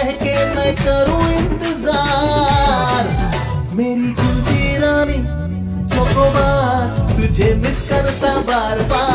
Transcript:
कह के मैं करूं इंतजार। मेरी कुल्फी रानी चोकोबार, तुझे मिस करता बार बार।